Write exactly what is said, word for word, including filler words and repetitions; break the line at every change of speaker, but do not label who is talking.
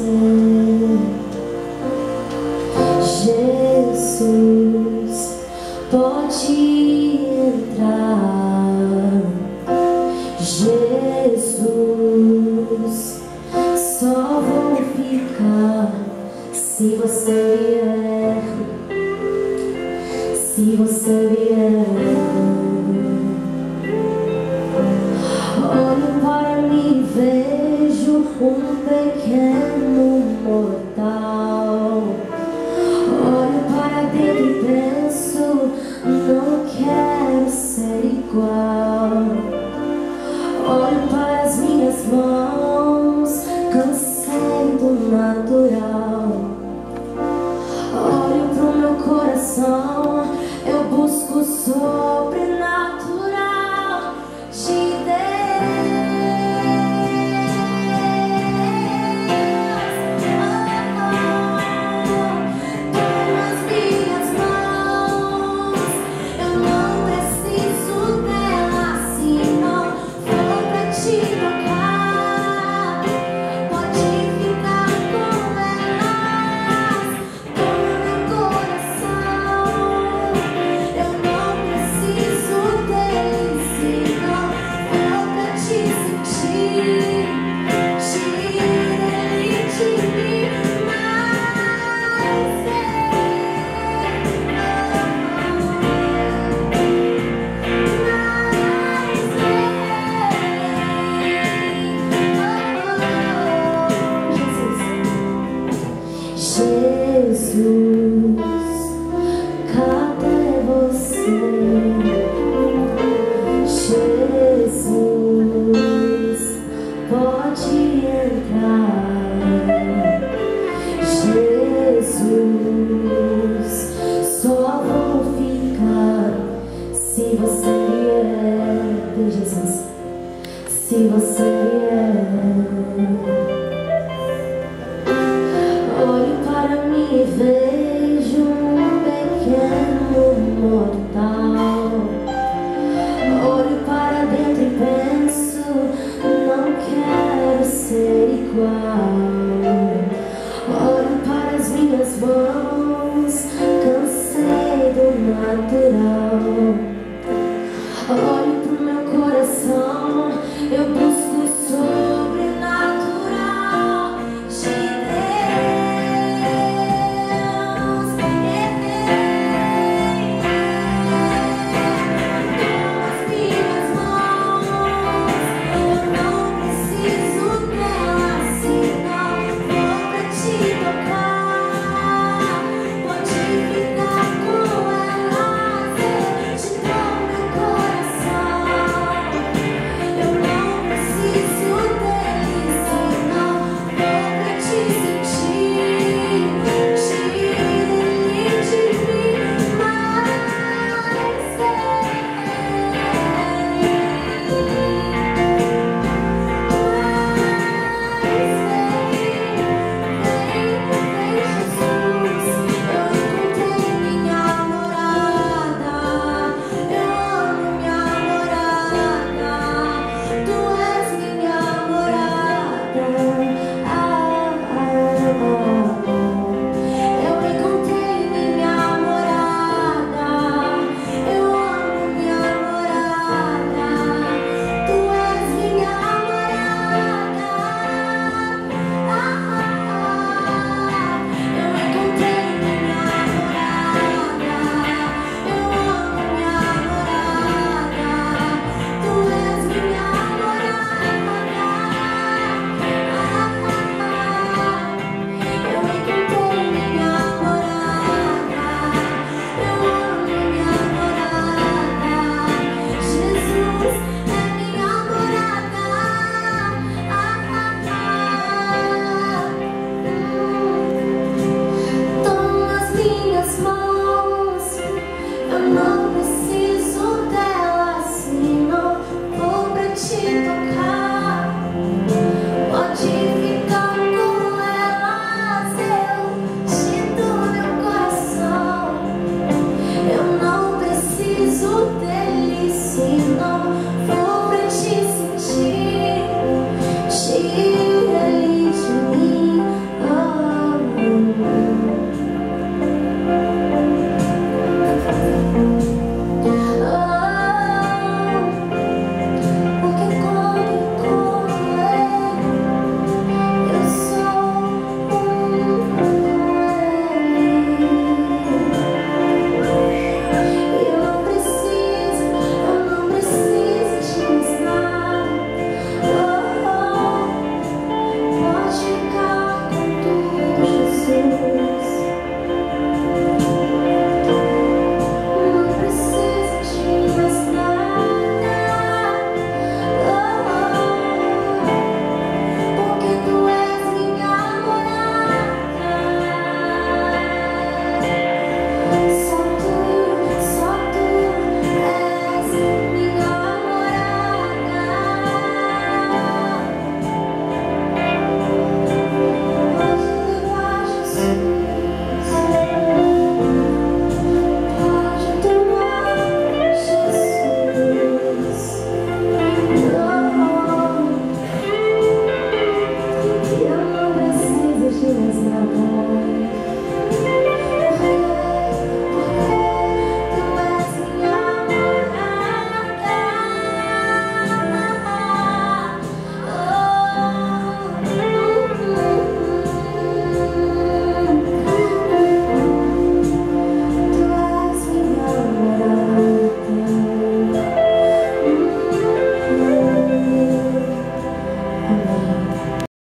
Jesus, pode entrar. Jesus, só vou ficar se você vier, se você vier. Olho para mim e vejo um pequeno mortal. Olho para dentro e penso, não quero ser igual. Olho para as minhas mãos, cansei do natural. Olho pro meu coração, eu busco o sobrenatural de Jesus, cadê você? Jesus, pode entrar. Jesus, só vou ficar se você vier. Jesus, se você vier. Olho para mim e vejo um pequeno mortal. Olho para dentro e penso, não quero ser igual.